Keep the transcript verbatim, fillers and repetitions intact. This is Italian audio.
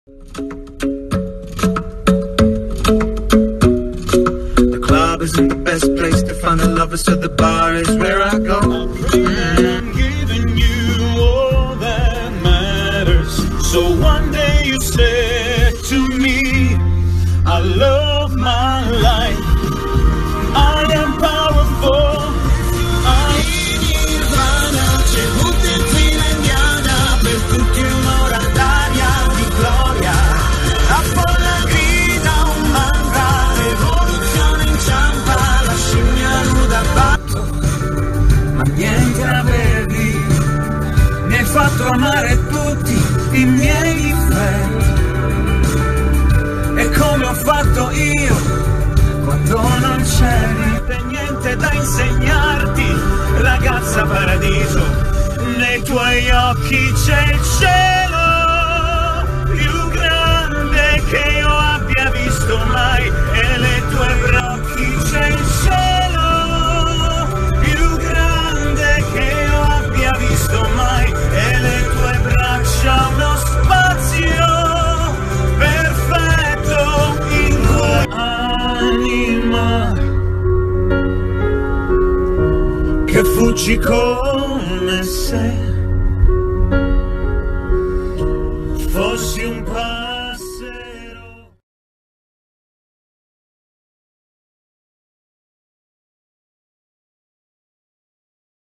The club isn't the best place to find the lovers, so the bar is where I go. I'm giving you all that matters. So one day you said to me, I love my life, I am powerful. Ma niente avevi, mi hai fatto amare tutti i miei difetti, e come ho fatto io quando non c'eri. E niente da insegnarti, ragazza paradiso, nei tuoi occhi c'è il cielo più grande che io abbia visto mai, e nei tuoi occhi c'è il cielo mai, e le tue braccia uno spazio perfetto in cui anima che fuggi come se fossi un po'.